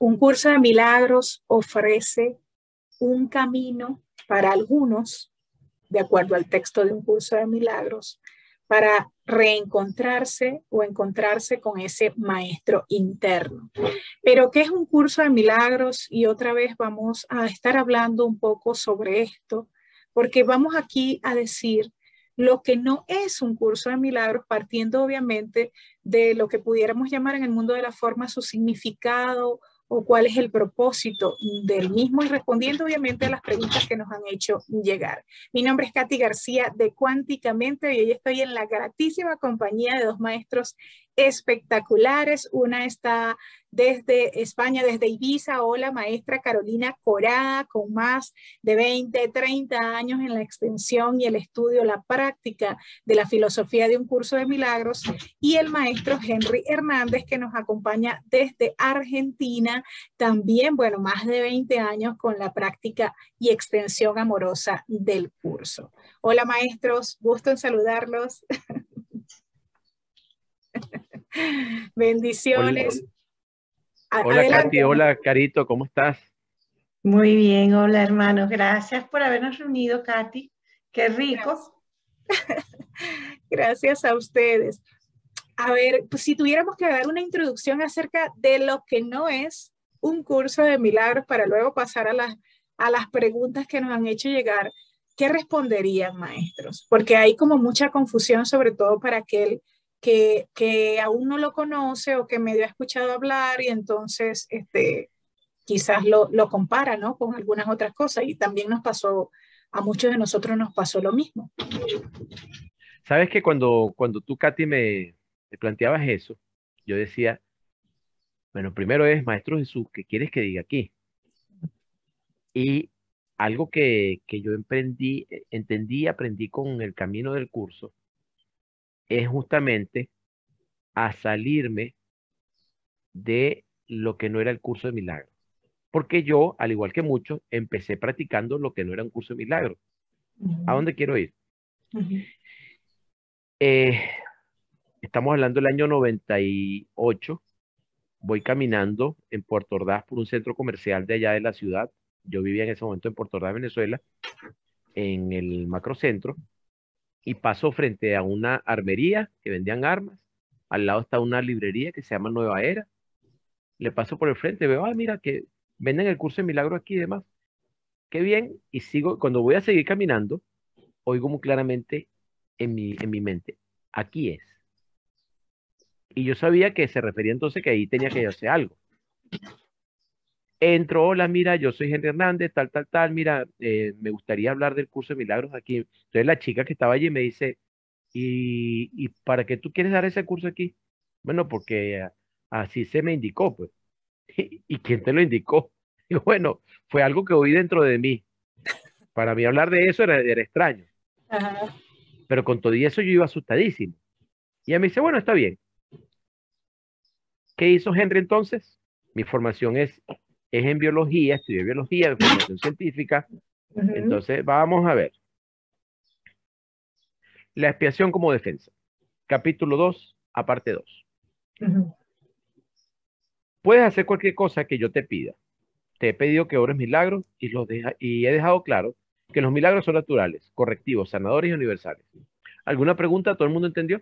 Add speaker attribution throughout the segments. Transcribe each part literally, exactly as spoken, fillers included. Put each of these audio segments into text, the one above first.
Speaker 1: Un curso de milagros ofrece un camino para algunos, de acuerdo al texto de un curso de milagros, para reencontrarse o encontrarse con ese maestro interno. Pero, ¿qué es un curso de milagros? Y otra vez vamos a estar hablando un poco sobre esto, porque vamos aquí a decir lo que no es un curso de milagros, partiendo obviamente de lo que pudiéramos llamar en el mundo de la forma su significado o cuál es el propósito del mismo y respondiendo obviamente a las preguntas que nos han hecho llegar. Mi nombre es Katy García de Cuánticamente y hoy estoy en la gratísima compañía de dos maestros espectaculares. Una está desde España, desde Ibiza. Hola, maestra Carolina Corá, con más de veinte, treinta años en la extensión y el estudio, la práctica de la filosofía de un curso de milagros. Y el maestro Henry Hernández, que nos acompaña desde Argentina, también, bueno, más de veinte años con la práctica y extensión amorosa del curso. Hola, maestros, gusto en saludarlos. Bendiciones.
Speaker 2: Hola, hola Katy, hola Carito, ¿cómo estás?
Speaker 3: Muy bien, hola hermanos, gracias por habernos reunido, Katy. Qué rico.
Speaker 1: Gracias, Gracias a ustedes. A ver, pues si tuviéramos que dar una introducción acerca de lo que no es un curso de milagros para luego pasar a las, a las preguntas que nos han hecho llegar, ¿qué responderían, maestros? Porque hay como mucha confusión, sobre todo para aquel que, que aún no lo conoce o que medio ha escuchado hablar y entonces este, quizás lo, lo compara, ¿no? Con algunas otras cosas y también nos pasó, a muchos de nosotros nos pasó lo mismo.
Speaker 2: Sabes que cuando, cuando tú, Katy, me, me planteabas eso, yo decía, bueno, primero es, Maestro Jesús, ¿qué quieres que diga aquí? Y algo que, que yo emprendí, eh, entendí y aprendí con el camino del curso es justamente a salirme de lo que no era el curso de milagros. Porque yo, al igual que muchos, empecé practicando lo que no era un curso de milagros. ¿A
Speaker 1: Uh-huh.
Speaker 2: dónde quiero ir?
Speaker 1: Uh-huh.
Speaker 2: Eh, estamos hablando del año noventa y ocho. Voy caminando en Puerto Ordaz por un centro comercial de allá de la ciudad. Yo vivía en ese momento en Puerto Ordaz, Venezuela, en el macrocentro, y paso frente a una armería que vendían armas. Al lado está una librería que se llama Nueva Era. Le paso por el frente, veo, ah, mira, que venden el curso de milagro aquí y demás. Qué bien. Y sigo, cuando voy a seguir caminando, oigo muy claramente en mi, en mi mente, aquí es. Y yo sabía que se refería entonces que ahí tenía que hacer algo. Entro, hola, mira, yo soy Henry Hernández, tal, tal, tal, mira, eh, me gustaría hablar del curso de milagros aquí. Entonces la chica que estaba allí me dice, ¿y, y para qué tú quieres dar ese curso aquí? Bueno, porque a- así se me indicó, pues. ¿Y quién te lo indicó? Y bueno, fue algo que oí dentro de mí. Para mí hablar de eso era, era extraño,
Speaker 1: Ajá.
Speaker 2: pero con todo y eso yo iba asustadísimo. Y ella me dice, bueno, está bien. ¿Qué hizo Henry entonces? Mi formación es, es en biología, estudié biología, de formación científica.
Speaker 1: Uh-huh.
Speaker 2: Entonces, vamos a ver. La expiación como defensa. Capítulo dos, aparte dos.
Speaker 1: Uh-huh.
Speaker 2: Puedes hacer cualquier cosa que yo te pida. Te he pedido que obres milagros y, los deja, y he dejado claro que los milagros son naturales, correctivos, sanadores y universales. ¿Alguna pregunta? ¿Todo el mundo entendió?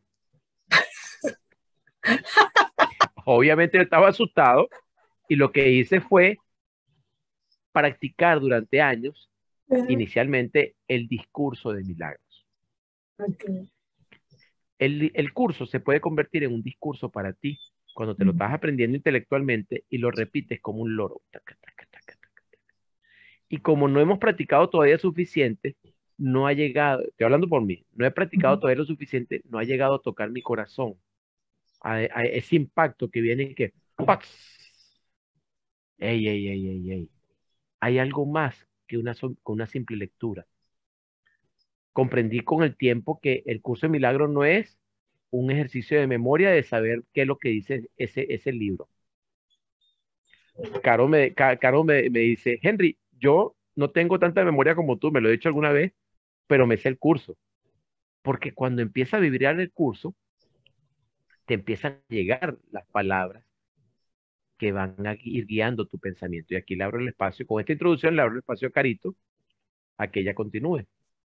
Speaker 2: Obviamente yo estaba asustado y lo que hice fue practicar durante años,
Speaker 1: Uh-huh.
Speaker 2: inicialmente, el discurso de milagros.
Speaker 1: Okay.
Speaker 2: El, el curso se puede convertir en un discurso para ti cuando te lo
Speaker 1: Uh-huh.
Speaker 2: estás aprendiendo intelectualmente y lo repites como un loro. Taca, taca, taca, taca. Y como no hemos practicado todavía suficiente, no ha llegado, estoy hablando por mí, no he practicado
Speaker 1: Uh-huh.
Speaker 2: todavía lo suficiente, no ha llegado a tocar mi corazón, a, a ese impacto que viene y que, ¡pax! ¡Ey, ey, ey, ey, ey! Hay algo más que una, som- que una simple lectura. Comprendí con el tiempo que el curso de milagros no es un ejercicio de memoria de saber qué es lo que dice ese, ese libro. Caro, me, Ca- Caro me, me dice, Henry, yo no tengo tanta memoria como tú, me lo he dicho alguna vez, pero me sé el curso. Porque cuando empieza a vibrar el curso, te empiezan a llegar las palabras que van a ir guiando tu pensamiento. Y aquí le abro el espacio, con esta introducción le abro el espacio a Carito, a que ella continúe.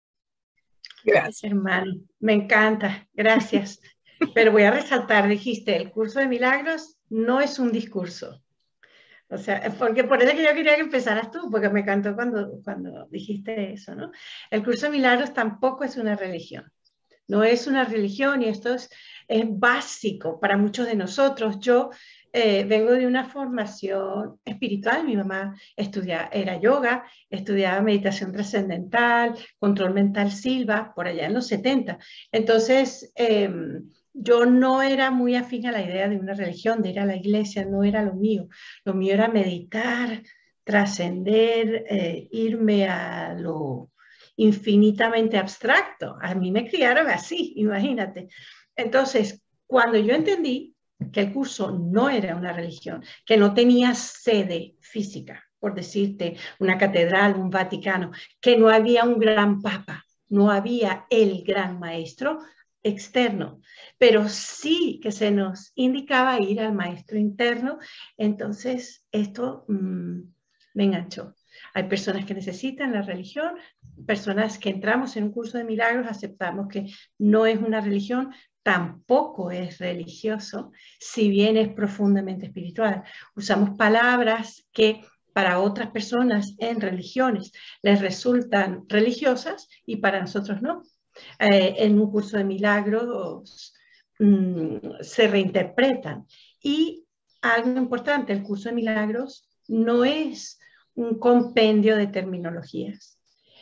Speaker 3: Gracias, hermano. Me encanta. Gracias. Pero voy a resaltar, dijiste, el curso de milagros no es un discurso. O sea, porque por eso que yo quería que empezaras tú, porque me encantó cuando, cuando dijiste eso, ¿no? El curso de milagros tampoco es una religión. No es una religión y esto es, es básico para muchos de nosotros. Yo eh, vengo de una formación espiritual. Mi mamá estudiaba, era yoga, estudiaba meditación trascendental, control mental Silva, por allá en los setenta. Entonces, eh, yo no era muy afín a la idea de una religión, de ir a la iglesia, no era lo mío. Lo mío era meditar, trascender, eh, irme a lo infinitamente abstracto. A mí me criaron así, imagínate. Entonces, cuando yo entendí que el curso no era una religión, que no tenía sede física, por decirte, una catedral, un Vaticano, que no había un gran papa, no había el gran maestro externo, pero sí que se nos indicaba ir al maestro interno. Entonces, esto mmm, me enganchó. Hay personas que necesitan la religión, personas que entramos en un curso de milagros, aceptamos que no es una religión, tampoco es religioso, si bien es profundamente espiritual. Usamos palabras que para otras personas en religiones les resultan religiosas y para nosotros no. Eh, en un curso de milagros mmm, se reinterpretan. Y algo importante, el curso de milagros no es un compendio de terminologías,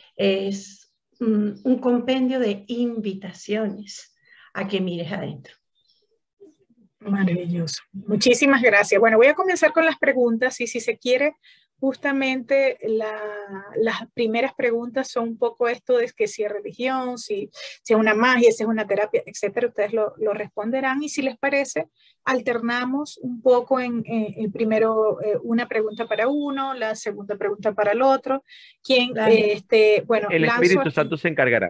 Speaker 3: es um, un compendio de invitaciones a que mires adentro.
Speaker 1: Maravilloso. Muchísimas gracias. Bueno, voy a comenzar con las preguntas y si se quiere, justamente la, las primeras preguntas son un poco esto de que si es religión, si, si es una magia, si es una terapia, etcétera. Ustedes lo, lo responderán y si les parece, alternamos un poco en, en, en primero eh, una pregunta para uno, la segunda pregunta para el otro. Quien, eh, este, bueno,
Speaker 2: el Espíritu Santo se encargará.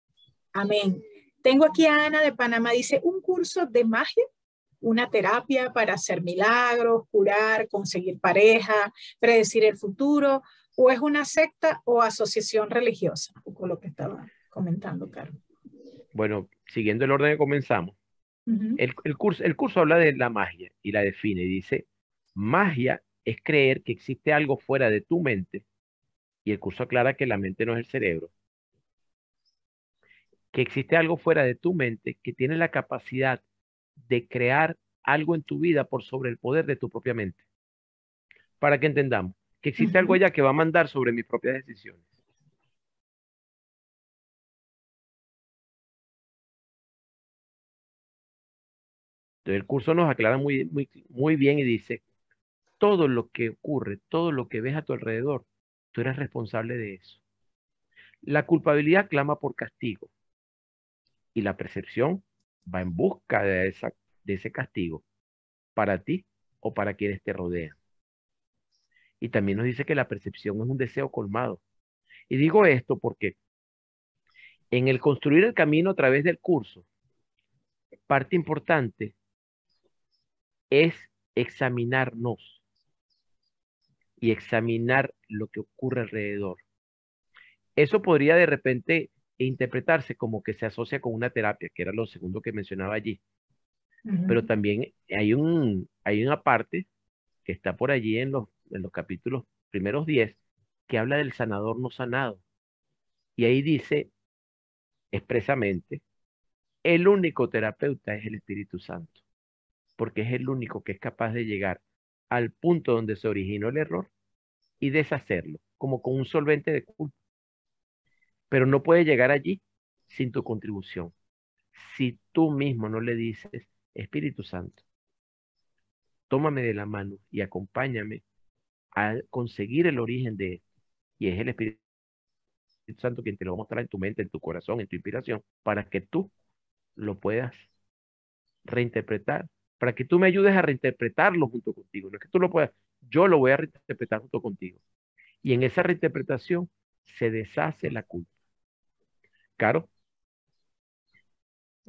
Speaker 1: Amén. Tengo aquí a Ana de Panamá, dice, un curso de magia, una terapia para hacer milagros, curar, conseguir pareja, predecir el futuro, o es una secta o asociación religiosa, un poco lo que estaba comentando, Carlos.
Speaker 2: Bueno, siguiendo el orden que comenzamos, uh-huh. el, el, curso, el curso habla de la magia y la define, dice, magia es creer que existe algo fuera de tu mente, y el curso aclara que la mente no es el cerebro, que existe algo fuera de tu mente que tiene la capacidad de crear algo en tu vida por sobre el poder de tu propia mente. Para que entendamos que existe uh-huh. algo allá que va a mandar sobre mis propias decisiones. Entonces el curso nos aclara muy, muy, muy bien y dice, todo lo que ocurre, todo lo que ves a tu alrededor, tú eres responsable de eso. La culpabilidad clama por castigo y la percepción va en busca de, esa, de ese castigo para ti o para quienes te rodean. Y también nos dice que la percepción es un deseo colmado. Y digo esto porque en el construir el camino a través del curso, parte importante es examinarnos y examinar lo que ocurre alrededor. Eso podría de repente interpretarse como que se asocia con una terapia, que era lo segundo que mencionaba allí. Uh-huh. Pero también hay, un, hay una parte que está por allí en los, en los capítulos primeros diez, que habla del sanador no sanado. Y ahí dice expresamente, el único terapeuta es el Espíritu Santo, porque es el único que es capaz de llegar al punto donde se originó el error y deshacerlo, como con un solvente de culpa. Pero no puede llegar allí sin tu contribución. Si tú mismo no le dices, Espíritu Santo, tómame de la mano y acompáñame a conseguir el origen de esto. Y es el Espíritu Santo quien te lo va a mostrar en tu mente, en tu corazón, en tu inspiración, para que tú lo puedas reinterpretar, para que tú me ayudes a reinterpretarlo junto contigo. No es que tú lo puedas, yo lo voy a reinterpretar junto contigo. Y en esa reinterpretación se deshace la culpa. Caro.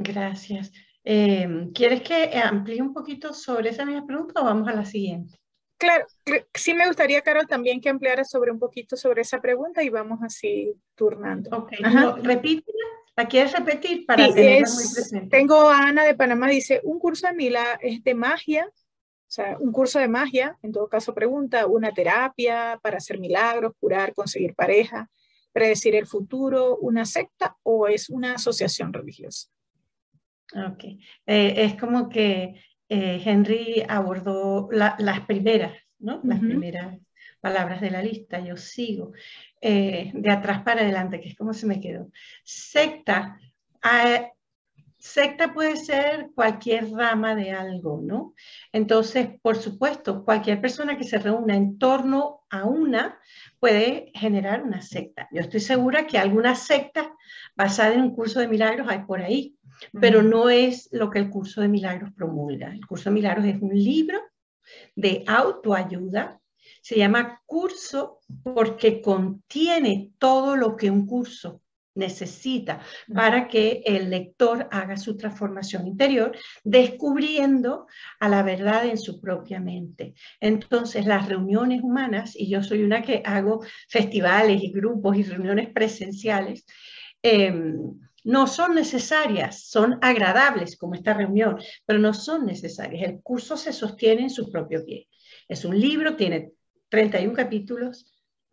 Speaker 3: Gracias. Eh, ¿Quieres que amplíe un poquito sobre esa misma pregunta o vamos a la siguiente?
Speaker 1: claro, sí me gustaría, Carol, también que ampliara sobre un poquito sobre esa pregunta y vamos así turnando.
Speaker 3: Ok, no, repítela, ¿la quieres repetir para
Speaker 1: sí,
Speaker 3: tenerla
Speaker 1: es,
Speaker 3: muy presente?
Speaker 1: Tengo a Ana de Panamá, dice, un curso de Mila es de magia, o sea, un curso de magia, en todo caso pregunta, una terapia para hacer milagros, curar, conseguir pareja, predecir el futuro, una secta o es una asociación religiosa.
Speaker 3: Ok, eh, es como que eh, Henry abordó la, las primeras, ¿no? Las uh-huh. primeras palabras de la lista, yo sigo, eh, de atrás para adelante, que es como se me quedó. Secta, eh, secta puede ser cualquier rama de algo, ¿no? Entonces, por supuesto, cualquier persona que se reúna en torno a una puede generar una secta. Yo estoy segura que alguna secta basada en un curso de milagros hay por ahí, pero no es lo que el curso de milagros promulga. El curso de milagros es un libro de autoayuda. Se llama curso porque contiene todo lo que un curso necesita para que el lector haga su transformación interior, descubriendo a la verdad en su propia mente. Entonces, las reuniones humanas, y yo soy una que hago festivales y grupos y reuniones presenciales, eh, no son necesarias, son agradables como esta reunión, pero no son necesarias. El curso se sostiene en su propio pie. Es un libro, tiene treinta y uno capítulos,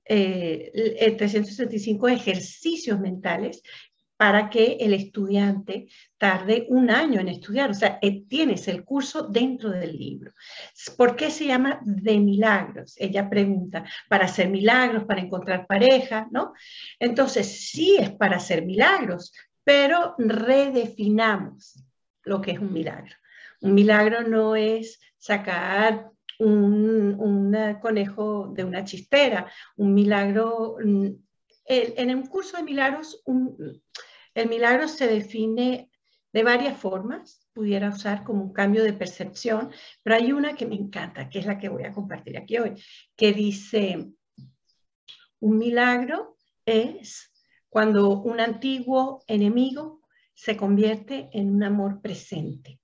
Speaker 3: eh, trescientos sesenta y cinco ejercicios mentales para que el estudiante tarde un año en estudiar. O sea, tienes el curso dentro del libro. ¿Por qué se llama de milagros? Ella pregunta, para hacer milagros, para encontrar pareja, ¿no? Entonces, sí es para hacer milagros, pero redefinamos lo que es un milagro. Un milagro no es sacar un, un conejo de una chistera. Un milagro, el, en un curso de milagros, un, el milagro se define de varias formas, pudiera usar como un cambio de percepción, pero hay una que me encanta, que es la que voy a compartir aquí hoy, que dice, un milagro es cuando un antiguo enemigo se convierte en un amor presente.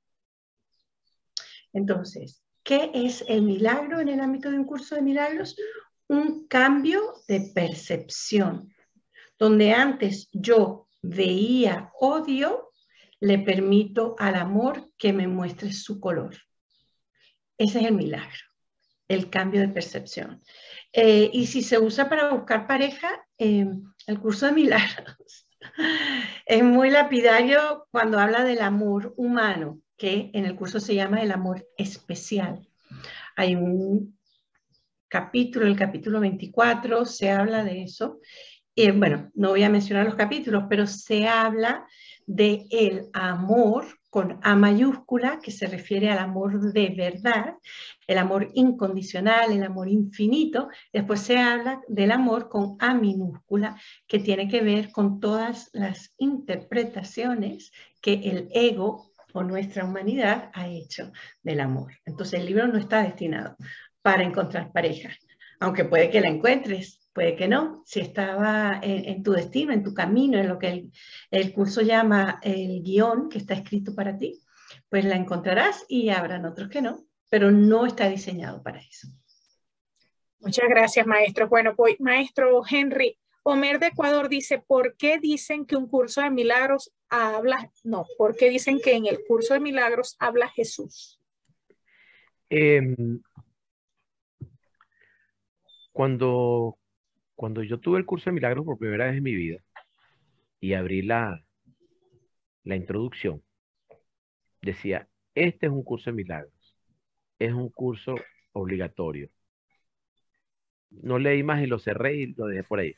Speaker 3: Entonces, ¿qué es el milagro en el ámbito de un curso de milagros? Un cambio de percepción, donde antes yo veía odio, le permito al amor que me muestre su color. Ese es el milagro, el cambio de percepción. Eh, y si se usa para buscar pareja, eh, el curso de milagros es muy lapidario cuando habla del amor humano, que en el curso se llama el amor especial. Hay un capítulo, el capítulo veinticuatro, se habla de eso. Eh, bueno, no voy a mencionar los capítulos, pero se habla de el amor con A mayúscula, que se refiere al amor de verdad, el amor incondicional, el amor infinito. Después se habla del amor con A minúscula, que tiene que ver con todas las interpretaciones que el ego o nuestra humanidad ha hecho del amor. Entonces el libro no está destinado para encontrar pareja, aunque puede que la encuentres, puede que no. Si estaba en, en tu destino, en tu camino, en lo que el, el curso llama el guión que está escrito para ti, pues la encontrarás y habrán otros que no, pero no está diseñado para eso.
Speaker 1: Muchas gracias, maestro. Bueno, pues, maestro Henry, Homer de Ecuador dice, ¿por qué dicen que un curso de milagros habla, no, ¿por qué dicen que en el curso de milagros habla Jesús?
Speaker 2: Eh, cuando, cuando yo tuve el curso de milagros por primera vez en mi vida y abrí la, la introducción, decía, este es un curso de milagros, es un curso obligatorio. No leí más y lo cerré y lo dejé por ahí.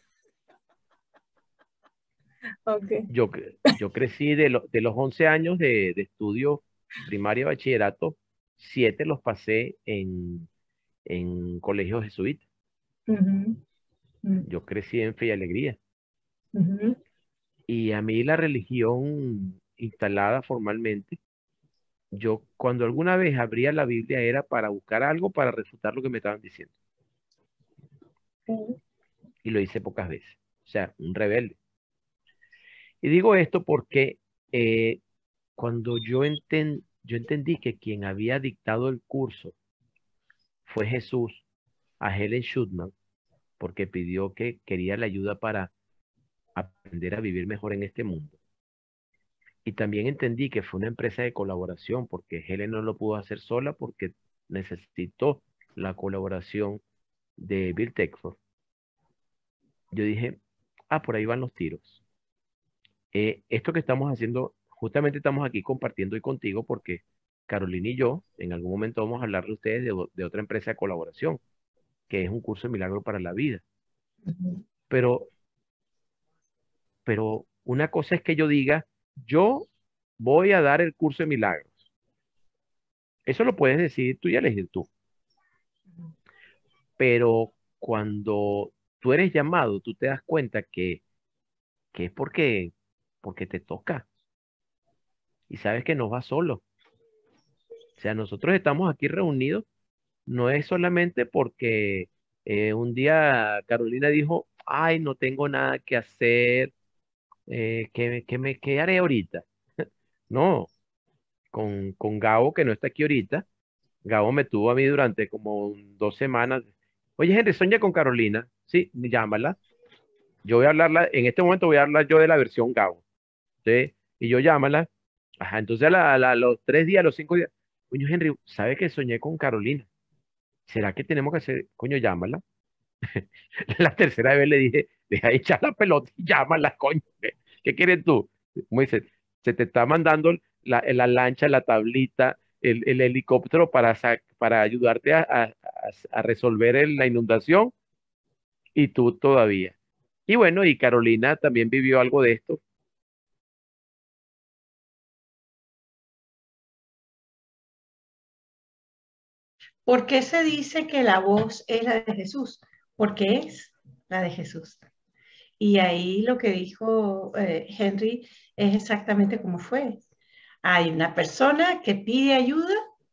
Speaker 1: Okay.
Speaker 2: Yo, yo crecí de, lo, de los once años de, de estudio primaria y bachillerato, siete los pasé en, en colegio jesuita.
Speaker 1: Uh-huh. Uh-huh.
Speaker 2: Yo crecí en Fe y Alegría.
Speaker 1: Uh-huh.
Speaker 2: Y a mí la religión instalada formalmente, yo cuando alguna vez abría la Biblia era para buscar algo para refutar lo que me estaban diciendo.
Speaker 1: Uh-huh.
Speaker 2: Y lo hice pocas veces. O sea, un rebelde. Y digo esto porque eh, cuando yo, enten, yo entendí que quien había dictado el curso fue Jesús a Helen Schutzman porque pidió que quería la ayuda para aprender a vivir mejor en este mundo. Y también entendí que fue una empresa de colaboración porque Helen no lo pudo hacer sola porque necesitó la colaboración de Bill Texford. Yo dije, ah, por ahí van los tiros. Eh, esto que estamos haciendo, justamente estamos aquí compartiendo hoy contigo porque Carolina y yo, en algún momento vamos a hablarle a ustedes de, o- de otra empresa de colaboración, que es un curso de milagro para la vida.
Speaker 1: Ujú.
Speaker 2: Pero, pero una cosa es que yo diga, yo voy a dar el curso de milagros. Eso lo puedes decidir tú y elegir tú. Pero cuando tú eres llamado, tú te das cuenta que, que es porque, porque te toca y sabes que no vas solo. O sea, nosotros estamos aquí reunidos, no es solamente porque eh, un día Carolina dijo, ay, no tengo nada que hacer, eh, ¿qué, qué me, qué haré ahorita? No, con, con Gabo, que no está aquí ahorita, Gabo me tuvo a mí durante como un- dos semanas. Oye, Henry, soñé con Carolina. Sí, llámala. Yo voy a hablarla, en este momento voy a hablar yo de la versión Gabo. ¿Sí? Y yo llámala. Ajá, entonces a, la- a la- a los tres días, a los cinco días, coño, Henry, ¿sabe que soñé con Carolina? ¿Será que tenemos que hacer, coño, llámala? La tercera vez le dije, deja de echar la pelota y llámala, coño. ¿Qué, qué quieres tú? Como dice, se te está mandando la, la lancha, la tablita, el, el helicóptero para, sa- para ayudarte a, a- a- a resolver el- la inundación y tú todavía. Y bueno, y Carolina también vivió algo de esto.
Speaker 3: ¿Por qué se dice que la voz es la de Jesús? Porque es la de Jesús. Y ahí lo que dijo eh, Henry es exactamente como fue. Hay una persona que pide ayuda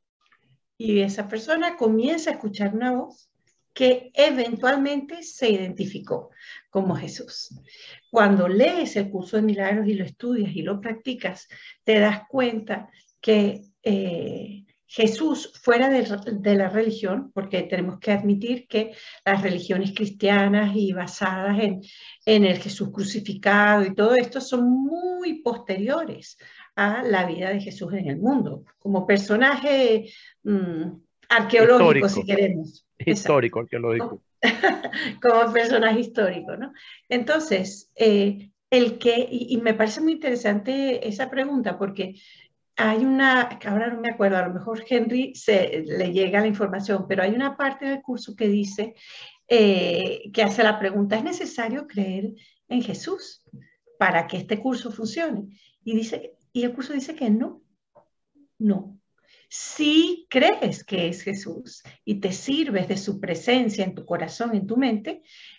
Speaker 3: y esa persona comienza a escuchar una voz que eventualmente se identificó como Jesús. Cuando lees el curso de milagros y lo estudias y lo practicas, te das cuenta que eh, Jesús, fuera de, de la religión, porque tenemos que admitir que las religiones cristianas y basadas en, en el Jesús crucificado y todo esto son muy posteriores a la vida de Jesús en el mundo, como personaje mmm, arqueológico, si
Speaker 2: Histórico,
Speaker 3: queremos. Exacto.
Speaker 2: histórico, arqueológico.
Speaker 3: Como personaje histórico, ¿no? Entonces, eh, el que, y, y me parece muy interesante esa pregunta, porque hay una, ahora no me acuerdo, a lo mejor Henry se, le llega la información, pero hay una parte del curso que dice, eh, que hace la pregunta, ¿es necesario creer en Jesús para que este curso funcione? Y, dice, y el curso dice que no, no. Si crees que es Jesús y te sirves de su presencia en tu corazón, en tu mente,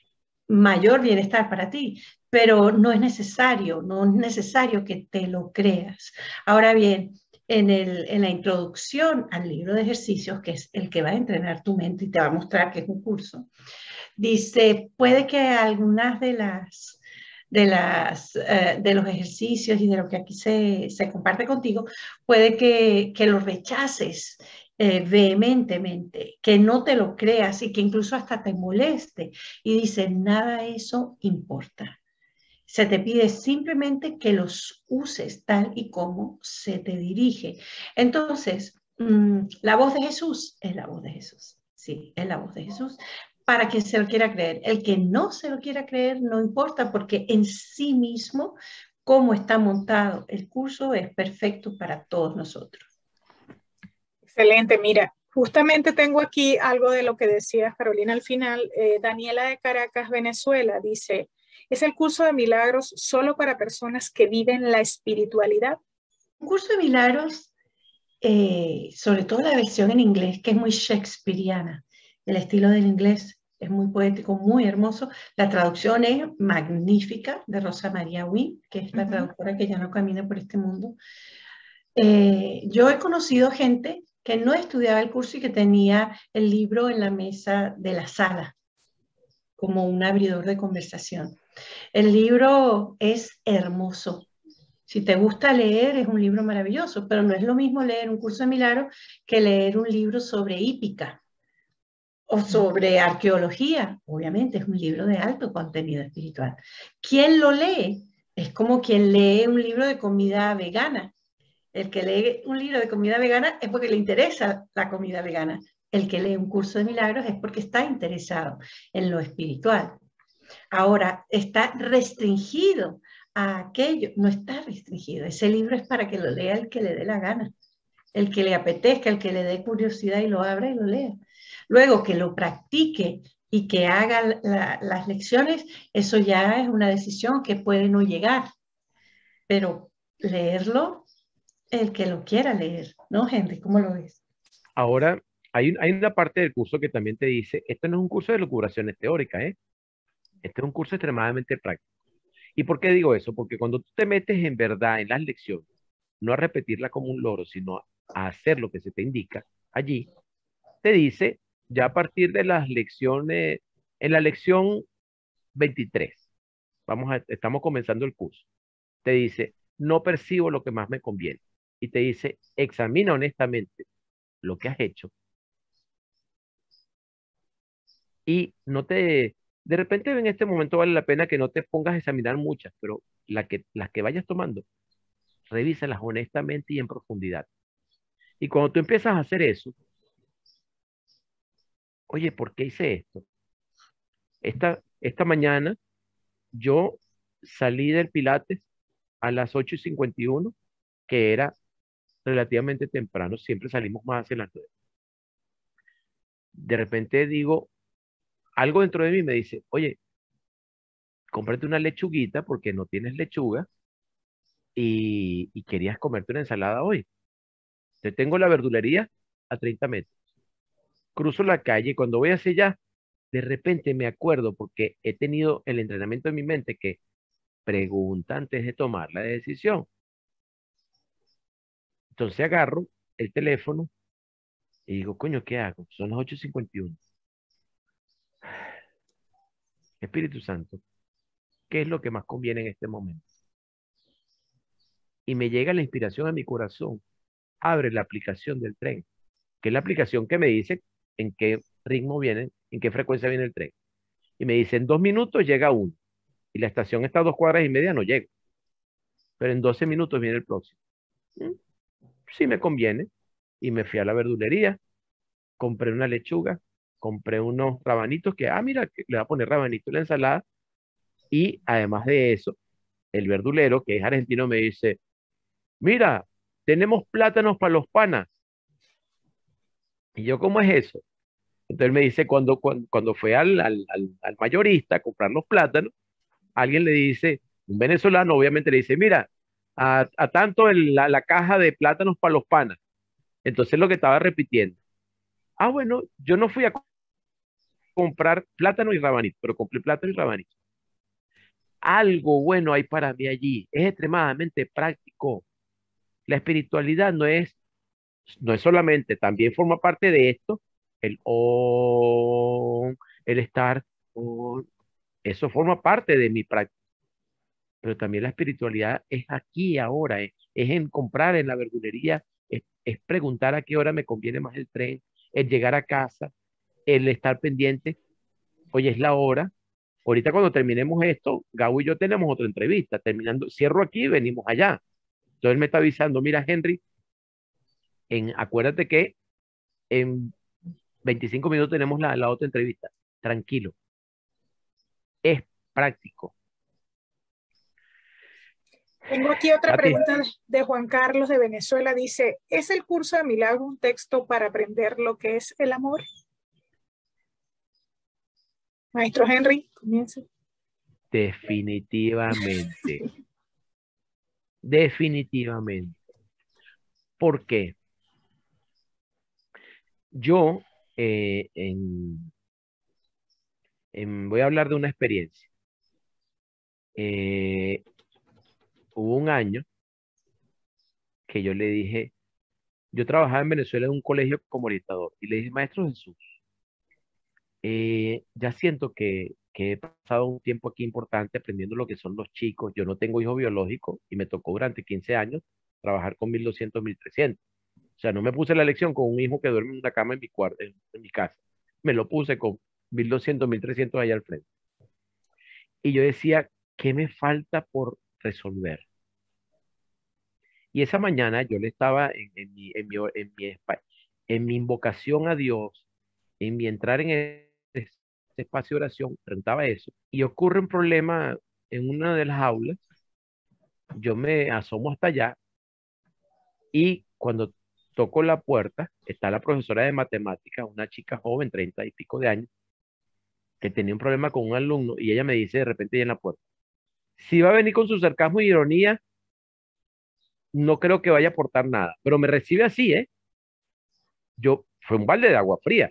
Speaker 3: mayor bienestar para ti, pero no es necesario, no es necesario que te lo creas. Ahora bien, en, el, en la introducción al libro de ejercicios, que es el que va a entrenar tu mente y te va a mostrar que es un curso, dice, puede que algunas de las de, las, uh, de los ejercicios y de lo que aquí se, se comparte contigo, puede que, que lo rechaces eh, vehementemente, que no te lo creas y que incluso hasta te moleste. Y dice, nada de eso importa. Se te pide simplemente que los uses tal y como se te dirige. Entonces, mmm, la voz de Jesús es la voz de Jesús. Sí, es la voz de Jesús para quien se lo quiera creer. El que no se lo quiera creer no importa porque en sí mismo, cómo está montado el curso es perfecto para todos nosotros.
Speaker 1: Excelente, mira, justamente tengo aquí algo de lo que decías, Carolina, al final. Eh, Daniela de Caracas, Venezuela, dice, ¿es el curso de milagros solo para personas que viven la espiritualidad?
Speaker 3: Un curso de milagros, eh, sobre todo la versión en inglés, que es muy shakespeariana, el estilo del inglés es muy poético, muy hermoso. La traducción es magnífica de Rosa María Wynn, que es la uh-huh. traductora que ya no camina por este mundo. Eh, yo he conocido gente que no estudiaba el curso y que tenía el libro en la mesa de la sala, como un abridor de conversación. El libro es hermoso. Si te gusta leer, es un libro maravilloso, pero no es lo mismo leer un curso de milagros que leer un libro sobre hípica o sobre arqueología, obviamente es un libro de alto contenido espiritual. ¿Quién lo lee? Es como quien lee un libro de comida vegana. El que lee un libro de comida vegana es porque le interesa la comida vegana. El que lee un curso de milagros es porque está interesado en lo espiritual. Ahora, está restringido a aquello, no está restringido. Ese libro es para que lo lea el que le dé la gana, el que le apetezca, el que le dé curiosidad y lo abra y lo lea. Luego que lo practique y que haga la, las lecciones, eso ya es una decisión que puede no llegar. Pero leerlo, el que lo quiera leer, ¿no, Henry? ¿Cómo lo ves?
Speaker 2: Ahora, hay, un- hay una parte del curso que también te dice, esto no es un curso de locuraciones teóricas, ¿eh? Este es un curso extremadamente práctico. ¿Y por qué digo eso? Porque cuando tú te metes en verdad en las lecciones, no a repetirla como un loro, sino a hacer lo que se te indica allí, te dice, ya a partir de las lecciones, en la lección veintitrés, vamos a, estamos comenzando el curso, te dice, no percibo lo que más me conviene. Y te dice, examina honestamente lo que has hecho y no te, de repente en este momento vale la pena que no te pongas a examinar muchas, pero la que, las que vayas tomando, revísalas honestamente y en profundidad. Y cuando tú empiezas a hacer eso, oye, ¿por qué hice esto? Esta, esta mañana yo salí del Pilates a las ocho y cincuenta y uno, que era relativamente temprano, siempre salimos más hacia las nueve. De repente digo, algo dentro de mí me dice, oye, cómprate una lechuguita porque no tienes lechuga y, y querías comerte una ensalada hoy. Te tengo la verdulería a treinta metros. Cruzo la calle y cuando voy hacia allá, de repente me acuerdo porque he tenido el entrenamiento en mi mente que pregunta antes de tomar la decisión. Entonces agarro el teléfono y digo, coño, ¿qué hago? Son las ocho y cincuenta y uno. Espíritu Santo, ¿qué es lo que más conviene en este momento? Y me llega la inspiración a mi corazón. Abre la aplicación del tren, que es la aplicación que me dice en qué ritmo viene, en qué frecuencia viene el tren. Y me dice, en dos minutos llega uno. Y la estación está a dos cuadras y media, no llega. Pero en doce minutos viene el próximo. Mm, Sí me conviene. Y me fui a la verdulería, compré una lechuga, compré unos rabanitos que, ah, mira, que le voy a poner rabanito en la ensalada. Y además de eso, el verdulero, que es argentino, me dice, mira, tenemos plátanos para los panas. Y yo, ¿cómo es eso? Entonces me dice, cuando, cuando, cuando fue al, al, al, al mayorista a comprar los plátanos, alguien le dice, un venezolano obviamente le dice, mira, a, a tanto el- la, la caja de plátanos para los panas. Entonces lo que estaba repitiendo, ah, bueno, yo no fui a co- comprar plátano y rabanito, pero compré plátano y rabanito. Algo bueno hay para mí allí, es extremadamente práctico. La espiritualidad no es, no es solamente, también forma parte de esto, el on, el estar on, eso forma parte de mi práctica, pero también la espiritualidad es aquí, ahora, es, es en comprar en la verdulería, es, es preguntar a qué hora me conviene más el tren, el llegar a casa, el estar pendiente, oye, es la hora. Ahorita cuando terminemos esto, Gabo y yo tenemos otra entrevista, terminando, cierro aquí y venimos allá. Entonces él me está avisando, mira, Henry, en, acuérdate que en veinticinco minutos tenemos la, la otra entrevista. Tranquilo, es práctico.
Speaker 1: Tengo aquí otra
Speaker 2: Katy,
Speaker 1: pregunta de, de Juan Carlos de Venezuela. Dice, ¿es el curso de milagro un texto para aprender lo que es el amor? Maestro Henry, comience.
Speaker 2: definitivamente, definitivamente. ¿Por qué? Yo, eh, en, en- voy a hablar de una experiencia. Eh, Hubo un año que yo le dije, yo trabajaba en Venezuela en un colegio como orientador y le dije, Maestro Jesús, eh, ya siento que, que he pasado un tiempo aquí importante aprendiendo lo que son los chicos. Yo no tengo hijo biológico y me tocó durante quince años trabajar con mil doscientos, mil trescientos. O sea, no me puse la lección con un hijo que duerme en una cama en mi cuarto, en, en mi casa. me lo puse con mil doscientos, mil trescientos allá al frente. Y yo decía, ¿qué me falta por resolver? Y esa mañana yo le estaba en, en mi, en mi, en mi, espa- en mi invocación a Dios, en mi entrar en ese espacio de oración, preguntaba eso, y ocurre un problema en una de las aulas. Yo me asomo hasta allá y cuando toco la puerta, está la profesora de matemáticas, una chica joven, treinta y pico de años, que tenía un problema con un alumno, y ella me dice de repente ahí en la puerta, si va a venir con su sarcasmo y ironía, no creo que vaya a aportar nada, pero me recibe así, ¿eh? Yo, fue un balde de agua fría.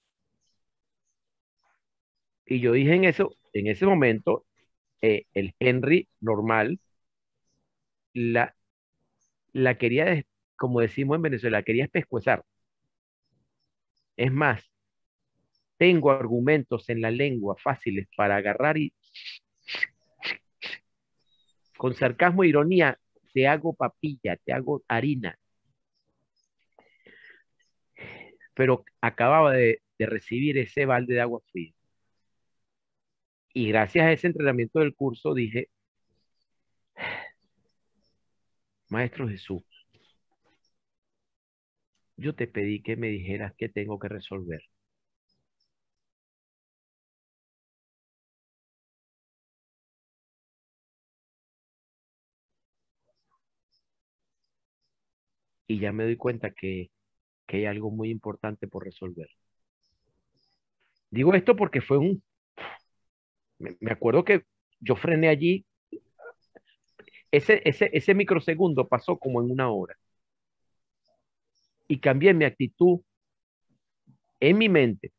Speaker 2: Y yo dije en eso, en ese momento, eh, el Henry normal la, la quería, des- como decimos en Venezuela, la quería pescuezar. Es más, tengo argumentos en la lengua fáciles para agarrar y con sarcasmo e ironía te hago papilla, te hago harina. Pero acababa de, de recibir ese balde de agua fría. Y gracias a ese entrenamiento del curso dije, Maestro Jesús, yo te pedí que me dijeras qué tengo que resolver. Y ya me doy cuenta que, que hay algo muy importante por resolver. Digo esto porque fue un, me, me acuerdo que yo frené allí, ese, ese, ese microsegundo pasó como en una hora. Y cambié mi actitud en mi mente.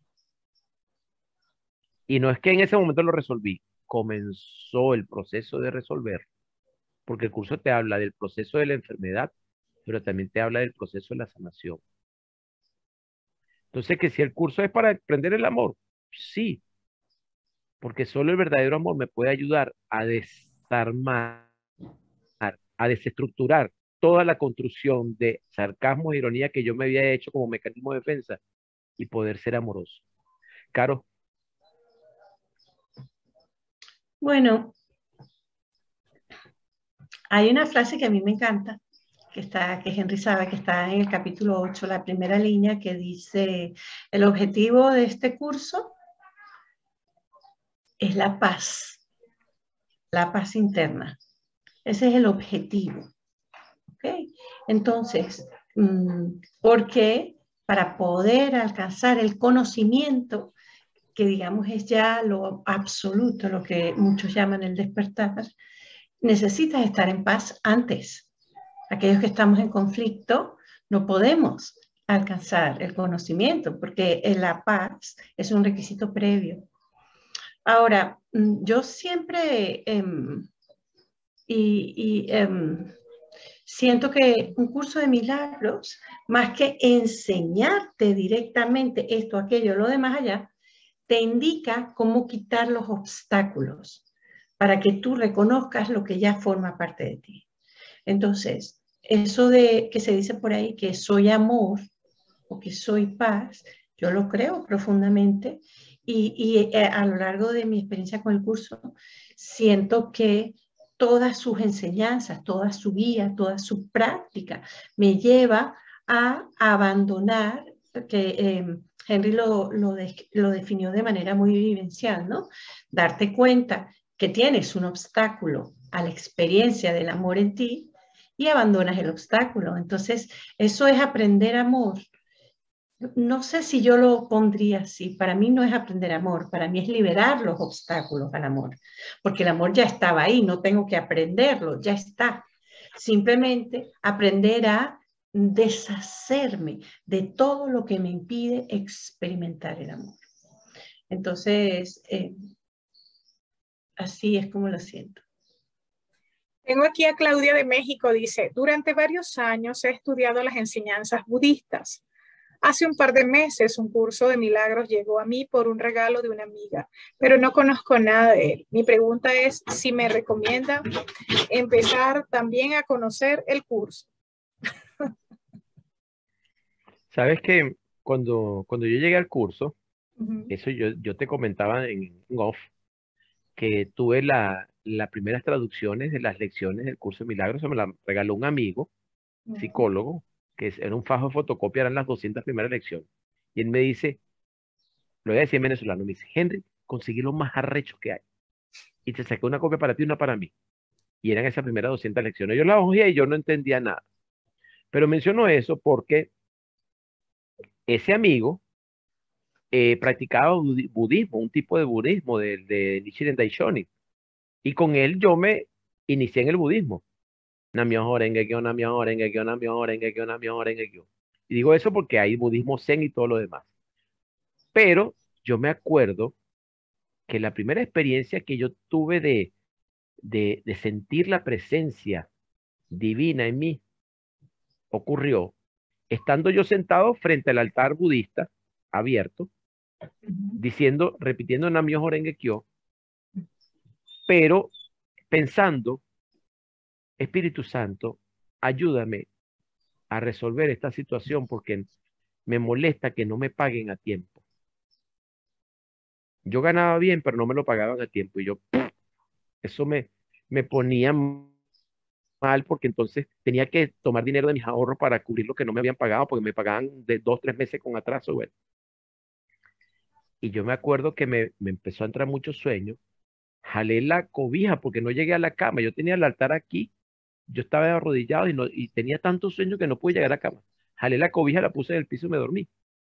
Speaker 2: Y no es que en ese momento lo resolví, comenzó el proceso de resolver, porque el curso te habla del proceso de la enfermedad, pero también te habla del proceso de la sanación. Entonces, que si el curso es para aprender el amor, sí, porque solo el verdadero amor me puede ayudar a desarmar, a desestructurar toda la construcción de sarcasmo e ironía que yo me había hecho como mecanismo de defensa y poder ser amoroso. Caro,
Speaker 3: Bueno, hay una frase que a mí me encanta, que está, que Henry sabe, que está en el capítulo ocho, la primera línea, que dice, el objetivo de este curso es la paz, la paz interna. Ese es el objetivo. ¿Okay? Entonces, porque para poder alcanzar el conocimiento, que digamos es ya lo absoluto, lo que muchos llaman el despertar, necesitas estar en paz antes. Aquellos que estamos en conflicto no podemos alcanzar el conocimiento porque la paz es un requisito previo. Ahora, yo siempre eh, y, y eh, siento que un curso de milagros, más que enseñarte directamente esto, aquello, lo demás allá, te indica cómo quitar los obstáculos para que tú reconozcas lo que ya forma parte de ti. Entonces, eso de que se dice por ahí que soy amor o que soy paz, yo lo creo profundamente y, y a lo largo de mi experiencia con el curso, siento que todas sus enseñanzas, toda su guía, toda su práctica me lleva a abandonar, que eh, Henry lo, lo, de, lo definió de manera muy vivencial, ¿no? Darte cuenta que tienes un obstáculo a la experiencia del amor en ti y abandonas el obstáculo. Entonces, eso es aprender amor. No sé si yo lo pondría así. Para mí no es aprender amor, para mí es liberar los obstáculos al amor, porque el amor ya estaba ahí, no tengo que aprenderlo, ya está. Simplemente aprender a deshacerme de todo lo que me impide experimentar el amor. Entonces, eh, así es como lo siento.
Speaker 1: Tengo aquí a Claudia de México, dice, durante varios años he estudiado las enseñanzas budistas. Hace un par de meses un curso de milagros llegó a mí por un regalo de una amiga, pero no conozco nada de él. Mi pregunta es si me recomienda empezar también a conocer el curso.
Speaker 2: sabes que cuando, cuando yo llegué al curso,
Speaker 1: Ujú.
Speaker 2: Eso yo, yo te comentaba en off, que tuve la, las primeras traducciones de las lecciones del curso de milagros, se me la regaló un amigo,
Speaker 1: Ujú.
Speaker 2: psicólogo, que es- era un fajo de fotocopia, eran las doscientas primeras lecciones. Y él me dice, lo voy a decir en venezolano, me dice, Henry, conseguí lo más arrecho que hay. Y te saqué una copia para ti y una para mí. Y eran esas primeras doscientas lecciones. Yo las oía y yo no entendía nada. Pero menciono eso porque ese amigo eh, practicaba budi- budismo, un tipo de budismo de, de Nichiren Daishonin. Y con él yo me inicié en el budismo. Namyoho Renge Kyo, Namyoho Renge Kyo, Namyoho Renge Kyo, Namyoho Renge Kyo. Y digo eso porque hay budismo zen y todo lo demás. Pero yo me acuerdo que la primera experiencia que yo tuve de, de, de sentir la presencia divina en mí ocurrió estando yo sentado frente al altar budista abierto,
Speaker 1: Ujú.
Speaker 2: diciendo, repitiendo Namyoho Renge Kyo, pero pensando, Espíritu Santo, ayúdame a resolver esta situación porque me molesta que no me paguen a tiempo. Yo ganaba bien, pero no me lo pagaban a tiempo. Y yo, eso me, me ponía mal porque entonces tenía que tomar dinero de mis ahorros para cubrir lo que no me habían pagado porque me pagaban de dos, tres meses con atraso. Bueno. Y yo me acuerdo que me, me empezó a entrar mucho sueño. Jalé la cobija porque no llegué a la cama. Yo tenía el altar aquí. Yo estaba arrodillado y, no, y tenía tanto sueño que no pude llegar a la cama. Jalé la cobija, la puse en el piso y me dormí.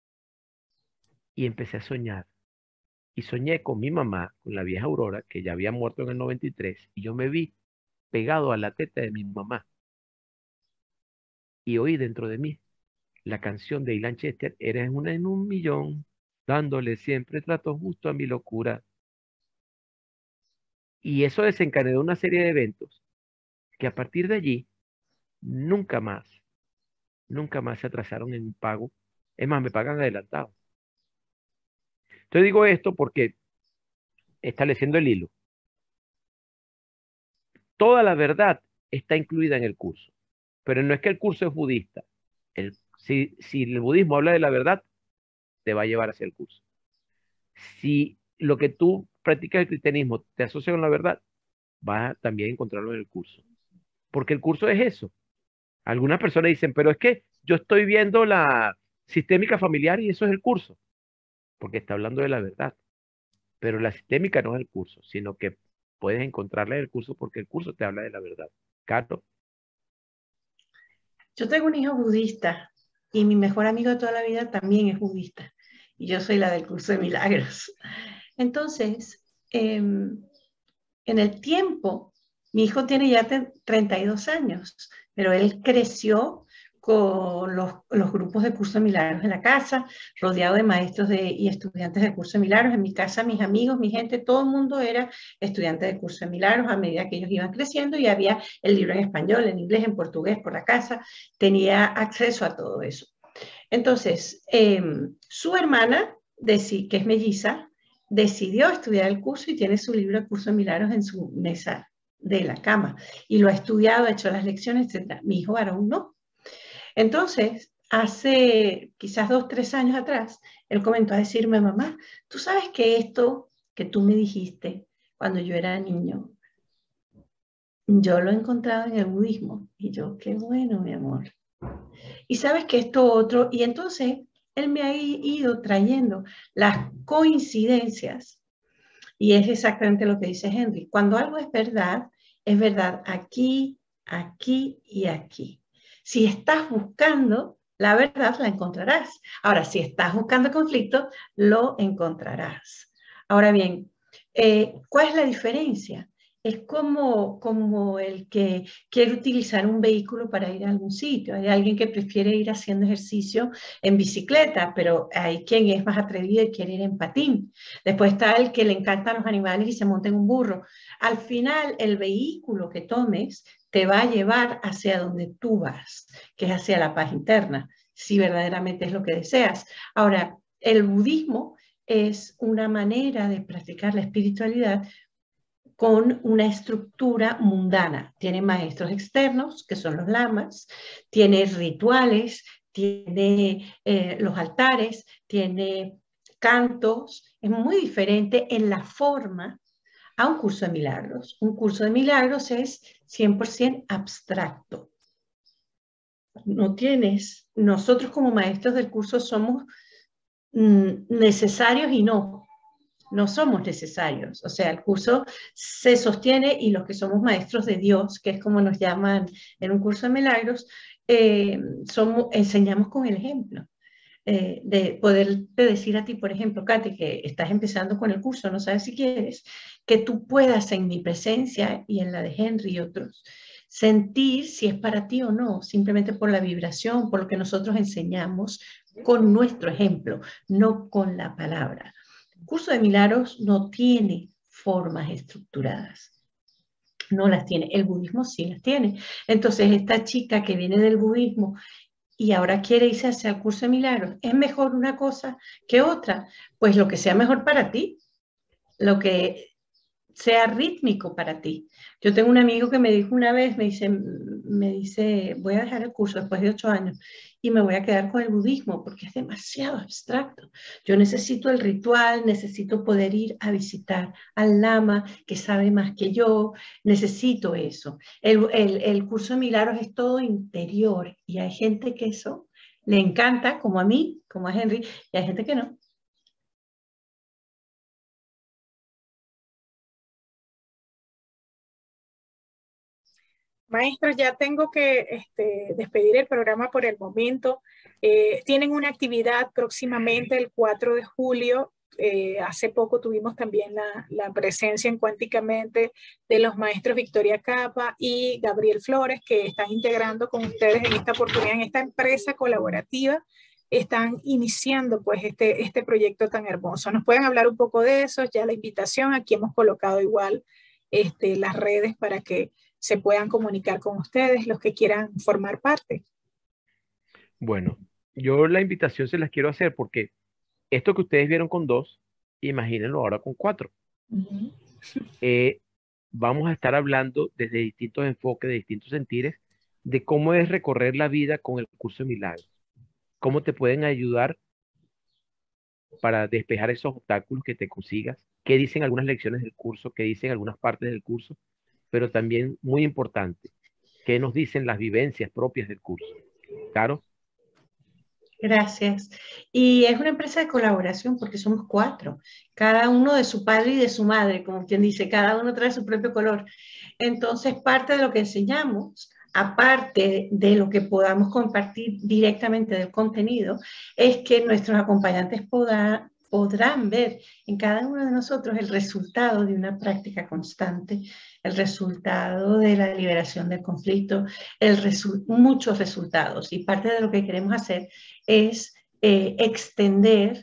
Speaker 2: Y empecé a soñar. Y soñé con mi mamá, con la vieja Aurora, que ya había muerto en el noventa y tres, y yo me vi pegado a la teta de mi mamá y oí dentro de mí la canción de Ilan Chester, Eres una en un millón, dándole siempre trato justo a mi locura. Y eso desencadenó una serie de eventos que a partir de allí, nunca más, nunca más se atrasaron en un pago. Es más, me pagan adelantado. Entonces digo esto porque, estableciendo el hilo, toda la verdad está incluida en el curso, pero no es que el curso es budista. El, si, si el budismo habla de la verdad, te va a llevar hacia el curso. Si lo que tú practicas el cristianismo te asocia con la verdad, vas a también encontrarlo en el curso. Porque el curso es eso. Algunas personas dicen, pero es que yo estoy viendo la sistémica familiar y eso es el curso, porque está hablando de la verdad. Pero la sistémica no es el curso, sino que puedes encontrarla en el curso porque el curso te habla de la verdad. Carlos.
Speaker 3: Yo tengo un hijo budista y mi mejor amigo de toda la vida también es budista. Y yo soy la del curso de milagros. Entonces, eh, en el tiempo, mi hijo tiene ya treinta y dos años, pero él creció con los, los grupos de curso de milagros en la casa, rodeado de maestros de, y estudiantes de curso de milagros. En mi casa, mis amigos, mi gente, todo el mundo era estudiante de curso de milagros a medida que ellos iban creciendo y había el libro en español, en inglés, en portugués por la casa. Tenía acceso a todo eso. Entonces, eh, su hermana, que es melliza, decidió estudiar el curso y tiene su libro de Curso de Milagros en su mesa de la cama. Y lo ha estudiado, ha hecho las lecciones, etcétera. Mi hijo aún no. Entonces, hace quizás dos, tres años atrás, él comenzó a decirme, mamá, tú sabes que esto que tú me dijiste cuando yo era niño, yo lo he encontrado en el budismo. Y yo, qué bueno, mi amor. Y sabes que esto otro, y entonces él me ha ido trayendo las coincidencias, y es exactamente lo que dice Henry. Cuando algo es verdad, es verdad aquí, aquí y aquí. Si estás buscando la verdad, la encontrarás. Ahora, si estás buscando conflicto, lo encontrarás. Ahora bien, eh, ¿cuál es la diferencia? Es como, como el que quiere utilizar un vehículo para ir a algún sitio. Hay alguien que prefiere ir haciendo ejercicio en bicicleta, pero hay quien es más atrevido y quiere ir en patín. Después está el que le encantan los animales y se monta en un burro. Al final, el vehículo que tomes te va a llevar hacia donde tú vas, que es hacia la paz interna, si verdaderamente es lo que deseas. Ahora, el budismo es una manera de practicar la espiritualidad con una estructura mundana. Tiene maestros externos, que son los lamas, tiene rituales, tiene eh, los altares, tiene cantos, es muy diferente en la forma a un curso de milagros. Un curso de milagros es cien por ciento abstracto. No tienes, nosotros como maestros del curso somos mm, necesarios y no, no somos necesarios. O sea, el curso se sostiene y los que somos maestros de Dios, que es como nos llaman en un curso de milagros, eh, somos, enseñamos con el ejemplo. Eh, de poderte decir a ti, por ejemplo, Katy, que estás empezando con el curso, no sabes si quieres, que tú puedas en mi presencia y en la de Henry y otros, sentir si es para ti o no, simplemente por la vibración, por lo que nosotros enseñamos con nuestro ejemplo, no con la palabra. El curso de milagros no tiene formas estructuradas. No las tiene. El budismo sí las tiene. Entonces, esta chica que viene del budismo y ahora quiere irse hacia el curso de milagros, ¿es mejor una cosa que otra? Pues lo que sea mejor para ti, lo que sea rítmico para ti. Yo tengo un amigo que me dijo una vez, me dice, me dice, voy a dejar el curso después de ocho años y me voy a quedar con el budismo porque es demasiado abstracto. Yo necesito el ritual, necesito poder ir a visitar al lama que sabe más que yo, necesito eso. El, el, el curso de milagros es todo interior y hay gente que eso le encanta, como a mí, como a Henry, y hay gente que no.
Speaker 1: Maestros, ya tengo que este, despedir el programa por el momento. Eh, tienen una actividad próximamente el cuatro de julio. Eh, hace poco tuvimos también la, la presencia en Cuánticamente de los maestros Victoria Capa y Gabriel Flores, que están integrando con ustedes en esta oportunidad, en esta empresa colaborativa. Están iniciando pues este, este proyecto tan hermoso. ¿Nos pueden hablar un poco de eso? Ya la invitación, aquí hemos colocado igual este, las redes para que se puedan comunicar con ustedes, los que quieran formar parte.
Speaker 2: Bueno, yo la invitación se las quiero hacer porque esto que ustedes vieron con dos, imagínenlo ahora con cuatro.
Speaker 1: Uh-huh.
Speaker 2: Eh, vamos a estar hablando desde distintos enfoques, de distintos sentires, de cómo es recorrer la vida con el curso de milagros. Cómo te pueden ayudar para despejar esos obstáculos que te consigas, qué dicen algunas lecciones del curso, qué dicen algunas partes del curso, pero también muy importante, qué nos dicen las vivencias propias del curso. ¿Claro?
Speaker 3: Gracias. Y es una empresa de colaboración porque somos cuatro, cada uno de su padre y de su madre, como quien dice, cada uno trae su propio color. Entonces, parte de lo que enseñamos, aparte de lo que podamos compartir directamente del contenido, es que nuestros acompañantes podrán, podrán ver en cada uno de nosotros el resultado de una práctica constante, el resultado de la liberación del conflicto, el resu muchos resultados. Y parte de lo que queremos hacer es eh, extender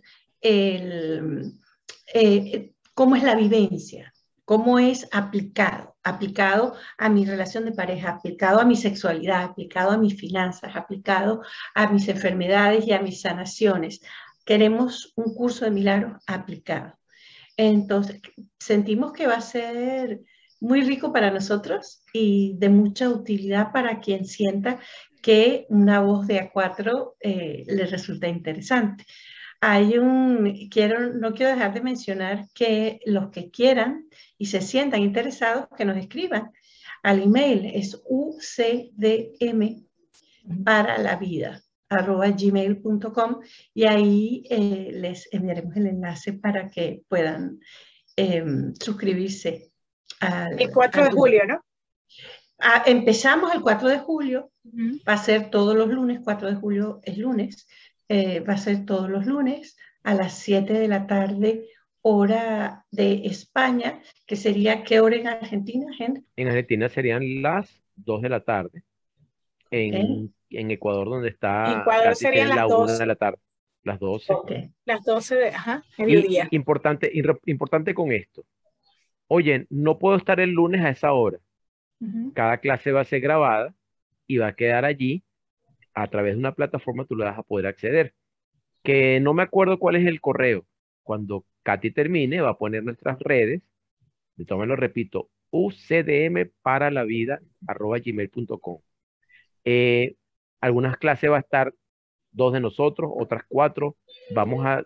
Speaker 3: el, eh, cómo es la vivencia, cómo es aplicado, aplicado a mi relación de pareja, aplicado a mi sexualidad, aplicado a mis finanzas, aplicado a mis enfermedades y a mis sanaciones. Queremos un curso de milagros aplicado. Entonces, sentimos que va a ser muy rico para nosotros y de mucha utilidad para quien sienta que una voz de A cuatro eh, le resulta interesante. Hay un, quiero, no quiero dejar de mencionar que los que quieran y se sientan interesados, que nos escriban al email, es u c d m para la vida arroba gmail punto com y ahí eh, les enviaremos el enlace para que puedan eh, suscribirse al,
Speaker 1: el cuatro
Speaker 3: al
Speaker 1: de julio, ¿no?
Speaker 3: Ah, empezamos el cuatro de julio,
Speaker 1: uh-huh.
Speaker 3: Va a ser todos los lunes, cuatro de julio es lunes, eh, va a ser todos los lunes a las siete de la tarde, hora de España, que sería, ¿qué hora en Argentina, Henry?
Speaker 2: En Argentina serían las dos de la tarde. En,
Speaker 3: Okay.
Speaker 2: en Ecuador, donde está
Speaker 1: Ecuador
Speaker 2: Katy,
Speaker 1: serían
Speaker 2: serían
Speaker 1: las
Speaker 2: la una de
Speaker 1: doce.
Speaker 2: la tarde, las doce.
Speaker 3: Okay.
Speaker 1: Las doce de, ajá,
Speaker 2: Y
Speaker 1: mediodía.
Speaker 2: importante, importante con esto. Oye, no puedo estar el lunes a esa hora.
Speaker 1: Uh-huh.
Speaker 2: Cada clase va a ser grabada y va a quedar allí. A través de una plataforma tú le vas a poder acceder. Que no me acuerdo cuál es el correo. Cuando Katy termine, va a poner nuestras redes. De todas maneras, lo repito, u c d m para la vida arroba gmail punto com. Eh, algunas clases va a estar dos de nosotros, otras cuatro. Vamos a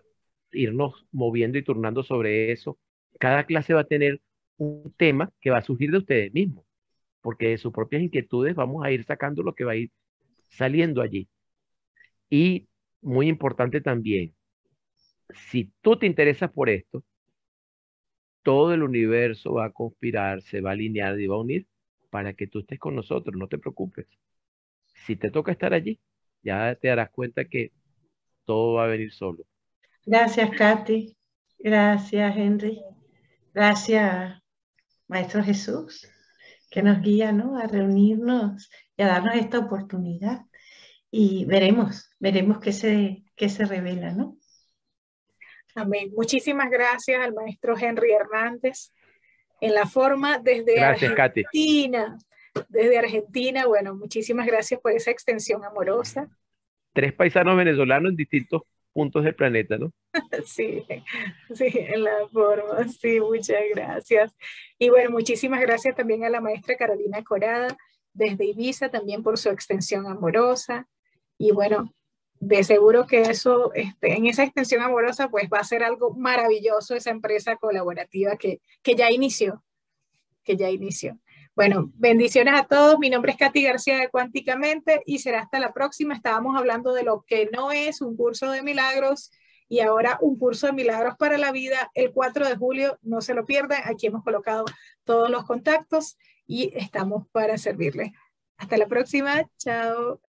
Speaker 2: irnos moviendo y turnando sobre eso. Cada clase va a tener un tema que va a surgir de ustedes mismos, porque de sus propias inquietudes vamos a ir sacando lo que va a ir saliendo allí. Y muy importante también, si tú te interesas por esto, todo el universo va a conspirar, se va a alinear y va a unir para que tú estés con nosotros, no te preocupes. Si te toca estar allí, ya te darás cuenta que todo va a venir solo.
Speaker 3: Gracias, Katy. Gracias, Henry. Gracias, Maestro Jesús, que nos guía, ¿no?, a reunirnos y a darnos esta oportunidad. Y veremos, veremos qué se, qué se revela, ¿no?
Speaker 1: Amén. Muchísimas gracias al maestro Henry Hernández. En la forma desde
Speaker 2: Gracias,
Speaker 1: Argentina. Katy. Desde Argentina, bueno, muchísimas gracias por esa extensión amorosa.
Speaker 2: Tres paisanos venezolanos en distintos puntos del planeta, ¿no?
Speaker 1: Sí, sí, en la forma, sí, muchas gracias. Y bueno, muchísimas gracias también a la maestra Carolina Corada, desde Ibiza, también por su extensión amorosa. Y bueno, de seguro que eso, este, en esa extensión amorosa, pues va a ser algo maravilloso esa empresa colaborativa que, que ya inició, que ya inició. Bueno, bendiciones a todos. Mi nombre es Katy García de Cuánticamente y será hasta la próxima. Estábamos hablando de lo que no es un curso de milagros y ahora un curso de milagros para la vida el cuatro de julio. No se lo pierdan. Aquí hemos colocado todos los contactos y estamos para servirles. Hasta la próxima. Chao.